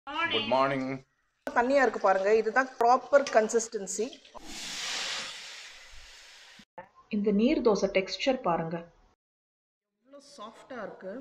Good morning. தண்ணியா இருக்கு பாருங்க. இதுதான் ப்ராப்பர் கன்சிஸ்டன்சி. இந்த நீர் தோசை டெக்ஸ்சர் பாருங்க. எவ்வளவு சாஃப்ட்டா இருக்கு.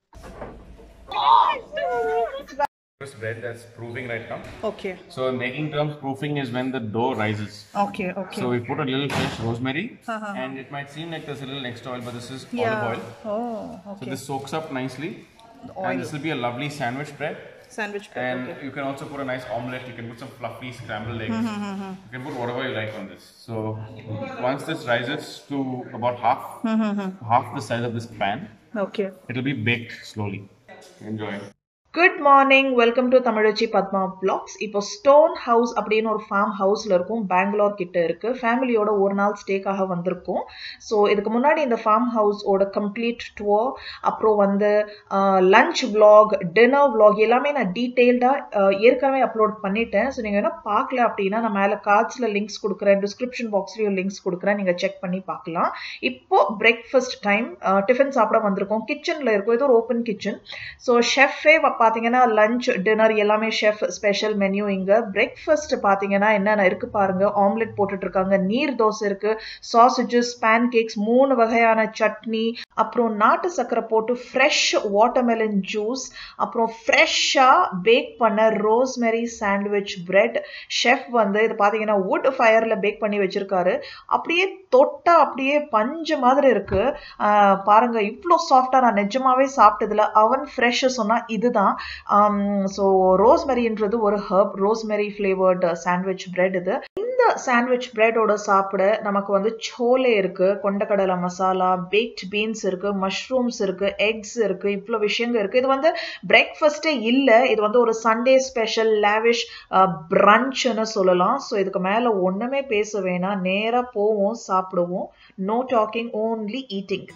This bread that's proofing right now. Okay. So making terms, proofing is when the dough rises. Okay. So we put a little fresh rosemary, and it might seem like there's a little extra oil, but this is olive oil. Oh, okay. So this soaks up nicely, and this will be a lovely sandwich bread. Sandwich bread. And you can also put a nice omelette. You can put some fluffy scrambled eggs. You can put whatever you like on this. So once this rises to about half the size of this pan, Okay. it will be baked slowly. Enjoy. Good morning, welcome to TamizhachiPadmaVlogs. இப்போ Stonehouse அப்படின்னு ஒரு farm houseல இருக்கும், Bangalore கிட்ட இருக்கு. ஃபேமிலியோட ஒரு நாள் ஸ்டேக்காக வந்திருக்கோம். ஸோ இதுக்கு முன்னாடி இந்த farm house ஓட கம்ப்ளீட் டூர், அப்புறம் வந்து லஞ்ச் vlog, டின்னர் vlog எல்லாமே நான் டீட்டெயில்டாக ஏற்கனவே அப்லோட் பண்ணிட்டேன். ஸோ நீங்கள் என்ன பார்க்கல அப்படின்னா நான் மேலே கார்ட்ஸில் லிங்க்ஸ் கொடுக்குறேன், டிஸ்கிரிப்ஷன் பாக்ஸ்லேயும் லிங்க்ஸ் கொடுக்குறேன், நீங்கள் செக் பண்ணி பார்க்கலாம். இப்போ பிரேக்ஃபாஸ்ட் டைம், டிஃபன் சாப்பிட வந்திருக்கோம். கிச்சனில் இருக்கும், இது ஒரு ஓப்பன் கிச்சன். ஸோ ஷெஃபே பாத்தீங்கன்னா லஞ்ச் டின்னர் எல்லாமே ஷெஃப் ஸ்பெஷல் மெனு. இங்க பிரேக்ஃபாஸ்ட் பாத்தீங்கன்னா என்னென்ன இருக்கு பாருங்க. ஆம்லெட் போட்டுட்டு இருக்காங்க, நீர் தோசை இருக்கு, சாசேஜஸ், பேன் கேக்ஸ், 3 வகையான சட்னி, அப்புறம் நாட்டு சக்கரை போட்டு ஃப்ரெஷ் வாட்டர்மெலன் ஜூஸ், அப்புறம் ஃப்ரெஷ்ஷா பேக் பண்ண ரோஸ்மெரி சாண்ட்விச் பிரெட். ஷெஃப் வந்து இது பாத்தீங்கன்னா வுட் ஃபயர்ல பேக் பண்ணி வச்சிருக்காரு. அப்படியே தொட்டா அப்படியே பஞ்சு மாதிரி இருக்கு பாருங்க. இவ்வளோ சாஃப்டா நான் நிஜமாவே சாப்பிட்டதுல அவன் ஃப்ரெஷ் சொன்னா இதுதான். ஸோ ரோஸ்மெரின்றது ஒரு herb, rosemary flavoured sandwich bread இது. இந்த சாண்ட்விச் பிரெட்டோட சாப்பிட நமக்கு வந்து சோலே இருக்கு, கொண்டக்கடலை மசாலா, பேக்ட் பீன்ஸ் இருக்கு, மஷ்ரூம்ஸ் இருக்கு, எக்ஸ் இருக்கு, இவ்வளோ விஷயங்கள் இருக்கு. இது வந்து பிரேக்ஃபாஸ்டே இல்லை, இது வந்து ஒரு சண்டே ஸ்பெஷல் லேவிஷ் பிரன்ச்னு சொல்லலாம். ஸோ இதுக்கு மேலே ஒன்றுமே பேச வேணாம், நேராக போவோம், சாப்பிடுவோம். No talking, only eating.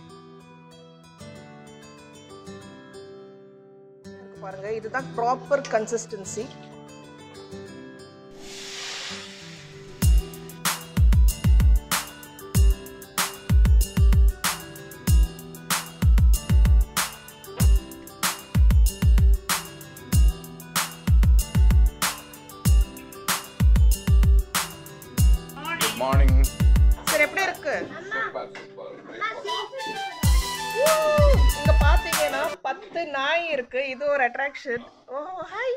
பாருங்க, இதுதான் proper consistency. Good morning. Sir எப்படி இருக்கு? இங்க பாத்தீங்கன்னா 10 நாய் இருக்கு, இது ஒரு அட்ராக்ஷன். ஓ ஹாய்.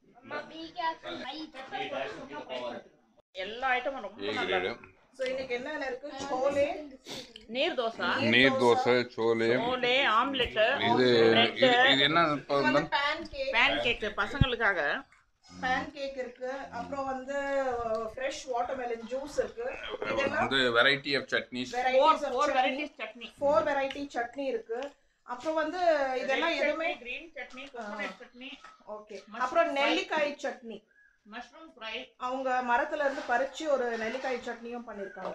எல்லா ஐட்டமும் ரொம்ப நல்லா இருக்கு. சோ இன்னைக்கு என்னென்ன இருக்கு? சோலே, நீர் தோசை, சோலே, ஆம்லெட், இது என்ன பேன் கேக் பசங்களுக்காக. பேன் கேக் இருக்கு, அப்புறம் வந்து ஃப்ரெஷ் வாட்டர்மெலன் ஜூஸ் இருக்கு. இதெல்லாம் வந்து variety of chutneys, 4 variety chutney இருக்கு. அப்புறம் வந்து இதெல்லாம் எதுமே green chutney, coconut chutney, okay. அப்புறம் நெல்லிக்காய் சட்னி, மஷ்ரூம் ஃப்ரை, அவங்க மரத்துல இருந்து பறிச்சு ஒரு நெல்லிக்காய் சட்னியும் பண்ணிருக்காங்க.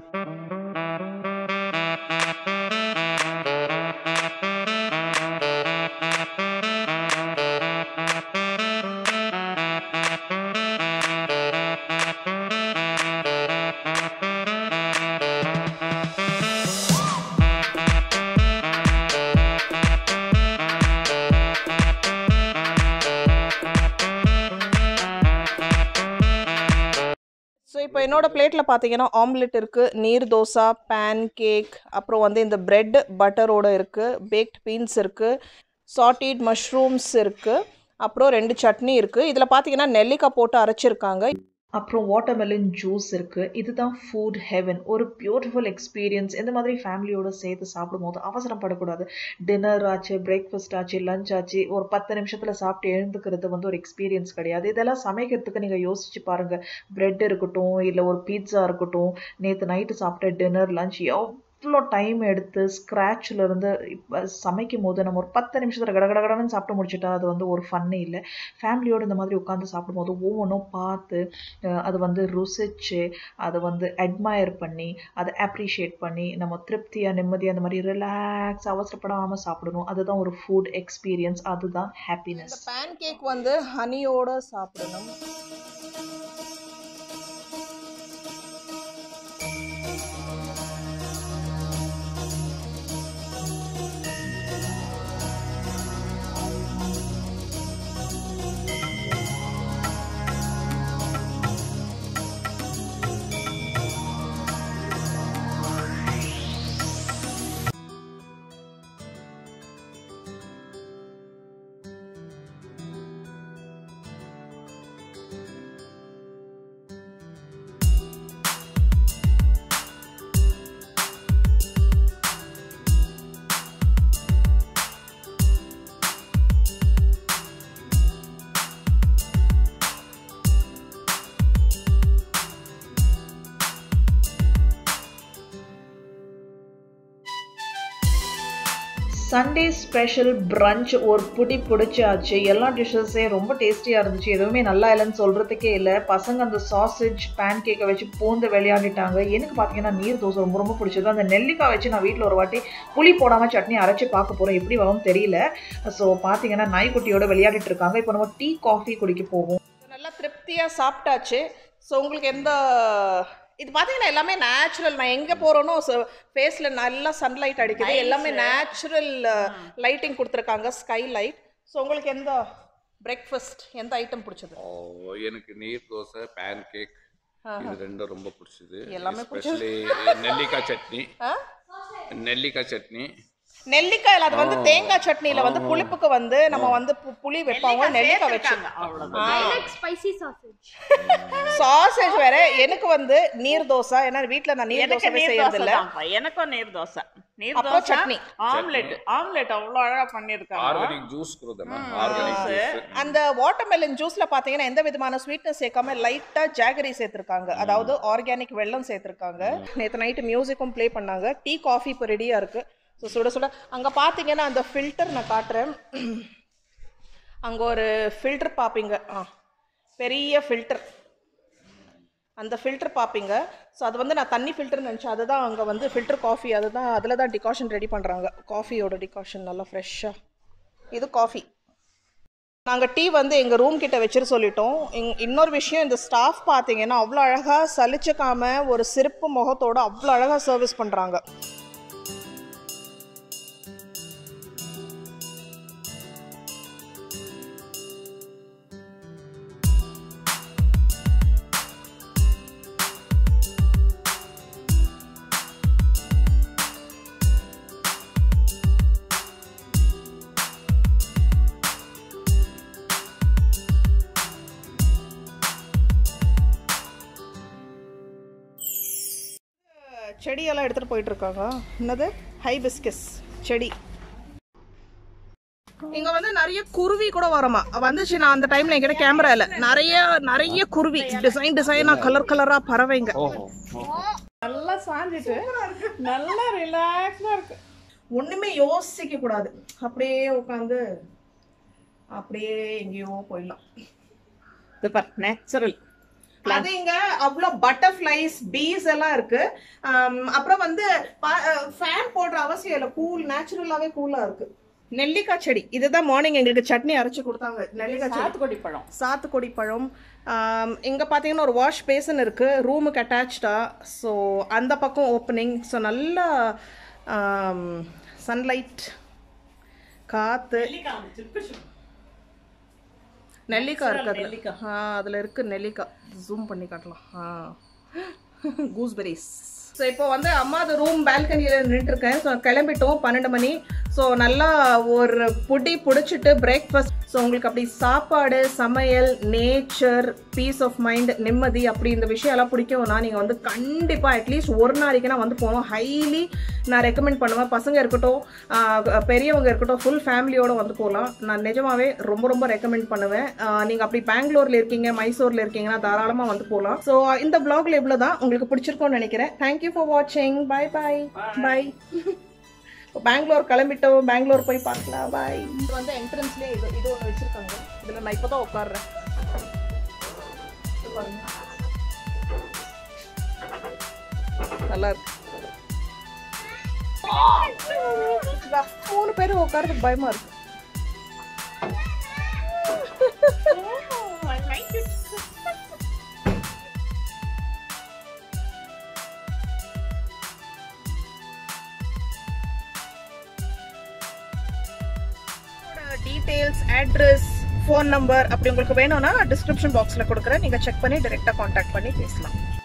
ஸோ இப்போ என்னோட பிளேட்டில் பார்த்தீங்கன்னா ஆம்லெட் இருக்குது, நீர் தோசை, பேன் கேக், அப்புறம் வந்து இந்த பிரெட் பட்டரோடு இருக்குது, பேக்ட் பீன்ஸ் இருக்குது, சாட்டீட் மஷ்ரூம்ஸ் இருக்குது, அப்புறம் 2 சட்னி இருக்குது. இதில் பார்த்தீங்கன்னா நெல்லிக்காய் போட்டு அரைச்சிருக்காங்க. அப்புறம் வாட்டர்மெலன் ஜூஸ் இருக்குது. இதுதான் ஃபுட் ஹெவன், ஒரு பியூட்டிஃபுல் எக்ஸ்பீரியன்ஸ். இந்த மாதிரி ஃபேமிலியோடு சேர்த்து சாப்பிடும்போது அவசரப்படக்கூடாது. டின்னர் ஆச்சு, பிரேக்ஃபாஸ்ட் ஆச்சு, லஞ்ச் ஆச்சு, ஒரு 10 நிமிஷத்தில் சாப்பிட்டு எழுந்துக்கிறது வந்து ஒரு எக்ஸ்பீரியன்ஸ் கிடையாது. இதெல்லாம் சமைக்கிறதுக்கு நீங்கள் யோசிச்சு பாருங்கள். பிரெட் இருக்கட்டும், இல்லை ஒரு பீட்சா இருக்கட்டும், நேற்று நைட்டு சாப்பிட்ட டின்னர், லஞ்ச் எவ்வளோ டைம் எடுத்து ஸ்க்ராட்ச்லேருந்து இப்போ சமைக்கும் போது நம்ம ஒரு 10 நிமிஷத்தில் கடகடன்னு சாப்பிட்டு முடிச்சுட்டா அது வந்து ஒரு ஃபன்னே இல்லை. ஃபேமிலியோடு இந்த மாதிரி உட்காந்து சாப்பிடும்போது ஒவ்வொன்றும் பார்த்து அது வந்து ருசிச்சு, அதை வந்து அட்மையர் பண்ணி, அதை அப்ரிஷியேட் பண்ணி நம்ம திருப்தியாக நிம்மதியாக அந்த மாதிரி ரிலாக்ஸ் அவசரப்படாமல் சாப்பிடணும். அதுதான் ஒரு ஃபுட் எக்ஸ்பீரியன்ஸ், அதுதான் ஹாப்பினஸ். இந்த பேன் கேக் வந்து ஹனியோட சாப்பிடணும். சண்டே ஸ்பெஷல் பிரஞ்ச் ஒரு பிடிச்சாச்சு. எல்லா டிஷ்ஷஸே ரொம்ப டேஸ்டியாக இருந்துச்சு. எதுவுமே நல்லா இல்லைன்னு சொல்கிறதுக்கே இல்லை. பசங்க அந்த சாசேஜ் பேன் கேக்கை வச்சு பூந்து விளையாடிட்டாங்க. எனக்கு பார்த்தீங்கன்னா நீர் தோசை ரொம்ப ரொம்ப பிடிச்சது. அந்த நெல்லிக்காய் வச்சு நான் வீட்டில் ஒரு வாட்டி புளி போடாமல் சட்னி அரைச்சி பார்க்க போகிறோம், எப்படி வரும்னு தெரியல. ஸோ பார்த்தீங்கன்னா நாய்க்குட்டியோட விளையாடிட்டு இருக்காங்க. இப்போ நம்ம டீ காஃபி குடிக்க போவோம். நல்லா திருப்தியாக சாப்பிட்டாச்சு. ஸோ உங்களுக்கு எந்த இது பார்த்தீங்கன்னா எல்லாமே நேச்சுரல். நான் எங்கே போகிறோனோ ஃபேஸில் நல்லா சன்லைட் அடிக்குது. எல்லாமே நேச்சுரல் லைட்டிங் கொடுத்துருக்காங்க, ஸ்கை லைட். ஸோ உங்களுக்கு எந்த பிரேக்ஃபாஸ்ட் எந்த ஐட்டம் பிடிச்சது? எனக்கு நீர் தோசை, பேன் கேக், இது ரெண்டும் ரொம்ப பிடிச்சது. எல்லாமே பிடிச்சது. நெல்லிக்காய் சட்னி, நெல்லிக்காய் சட்னி, நெல்லிக்காய் அது வந்து தேங்காய் சட்னியில வந்து புளிப்புக்கு வந்து நம்ம வந்து புளி வைப்பாங்க, நெல்லிக்காய் வச்சாங்க. சாசேஜ் வேற. எனக்கு வந்து நீர் தோசை, ஏன்னா வீட்ல நான் நீர் தோசை செய்யறது இல்ல. எனக்கும் நீர் தோசை, நீர் தோசை சட்னி, ஆம்லெட் அவ்வளவு அழகா பண்ணிருக்காங்க. ஆர்கானிக் ஜூஸ் கொடுத்தேன். Organic juice. அந்த வாட்டர்மெலன் ஜூஸ்ல பாத்தீங்கன்னா எந்த விதமான ஸ்வீட்னஸ் சேர்க்காம லைட்டா ஜாகரி சேர்த்திருக்காங்க, அதாவது ஆர்கானிக் வெல்லம் சேர்த்திருக்காங்க. நேத்து நைட் மியூசிக்கும் ப்ளே பண்ணாங்க. டீ காஃபி இப்போ ரெடியா இருக்கு. ஸோ சுட சுட அங்கே பார்த்தீங்கன்னா அந்த ஃபில்டர் நான் காட்டுறேன். அங்கே ஒரு ஃபில்டர் பார்ப்பீங்க, பெரிய ஃபில்டர், அந்த ஃபில்டர் பார்ப்பீங்க. ஸோ அது வந்து நான் தண்ணி ஃபில்டர்னு நினச்சேன். அதுதான் அங்கே வந்து ஃபில்டர் காஃபி, அதுதான் அதில் தான் டிகாஷன் ரெடி பண்ணுறாங்க. காஃபியோட டிகாஷன் நல்லா ஃப்ரெஷ்ஷாக. இது காஃபி. நாங்கள் டீ வந்து எங்கள் ரூம் கிட்ட வச்சுட்டு சொல்லிட்டோம். இன்னொரு விஷயம், இந்த ஸ்டாஃப் பார்த்தீங்கன்னா அவ்வளோ அழகாக சலிச்சுக்காம ஒரு சிரிப்பு முகத்தோடு அவ்வளோ அழகாக சர்வீஸ் பண்ணுறாங்க. செடியெல்லாம் எடுத்துகிட்டு போயிட்டுருக்காங்க. என்னது ஹைபிஸ்கஸ் செடி. இங்கே வந்து நிறைய குருவி கூட வருமா வந்துச்சு. நான் அந்த டைமில் என்கிட்ட கேமரா இல்லை. நிறைய குருவி டிசைனாக கலராக பறவைங்க. நல்லா சாஞ்சிட்டு நல்லா ரிலாக்ஸாக இருக்கு. ஒன்றுமே யோசிக்க கூடாது, அப்படியே உட்காந்து அப்படியே எங்கேயோ போயிடலாம். Super natural. அது இங்க அவ்வளோ பட்டர்ஃப்ளைஸ், பீஸ் எல்லாம் இருக்கு. அப்புறம் வந்து ஃபேன் போடுற அவசியம் இல்லை, கூல், நேச்சுரலாவே கூலா இருக்கு. நெல்லிக்காய் செடி, இதுதான் மார்னிங் எங்களுக்கு சட்னி அரைச்சு கொடுத்தாங்க. நெல்லிக்காய் சாத்துக்குடி பழம். இங்க பாத்தீங்கன்னா ஒரு வாஷ் பேசன் இருக்கு, ரூமுக்கு அட்டாச்சா. ஸோ அந்த பக்கம் ஓப்பனிங். ஸோ நல்லா சன்லைட், காத்து. நெல்லிக்காய் இருக்கு அதுல இருக்கு. நெல்லிக்காய் ஜூம் பண்ணி காட்டலாம். கூஸ்பெரிஸ். ஸோ இப்போ வந்து அம்மா அது ரூம் பால்கனியில் நின்றுருக்கேன். ஸோ கிளம்பிட்டோம் 12 மணி. ஸோ நல்லா ஒரு பிடிச்சிட்டு பிரேக்ஃபாஸ்ட். ஸோ உங்களுக்கு அப்படி சாப்பாடு, சமையல், நேச்சர், பீஸ் ஆஃப் மைண்ட், நிம்மதி, அப்படி இந்த விஷயம் எல்லாம் பிடிக்கும்னா நீங்கள் வந்து கண்டிப்பாக அட்லீஸ்ட் ஒரு நாளைக்கு நான் வந்து போகணும். ஹைலி நான் ரெக்கமெண்ட் பண்ணுவேன். பசங்க இருக்கட்டும், பெரியவங்க இருக்கட்டும், ஃபுல் ஃபேமிலியோடு வந்து போகலாம். நான் நிஜமாவே ரொம்ப ரெக்கமெண்ட் பண்ணுவேன். நீங்கள் அப்படி பெங்களூரில் இருக்கீங்க, மைசூரில் இருக்கீங்கன்னா தாராளமாக வந்து போகலாம். ஸோ இந்த vlogல இவ்வளோ தான். உங்களுக்கு பிடிச்சிருக்கோன்னு நினைக்கிறேன். தேங்க்யூ ஃபார் வாட்சிங். பை. பெங்களூர் கிளம்பிட்டோம். பெங்களூர் போய் பார்க்கலாம். பாய். இது வந்து என்ட்ரன்ஸ்லேயே இது ஒன்று வச்சுருக்காங்க. இதில் நான் இப்போ தான் உட்காடுறேன். நல்லா இருக்கு. 3 பேரும் உட்காரதுக்கு பயமா இருக்கு. டீடைல்ஸ், அட்ரஸ், ஃபோன் நம்பர் அப்படி உங்களுக்கு வேணும்னா டிஸ்கிரிப்ஷன் பாக்ஸில் கொடுக்குறேன். நீங்கள் செக் பண்ணி டைரெக்டாக காண்டாக்ட் பண்ணி பேசலாம்.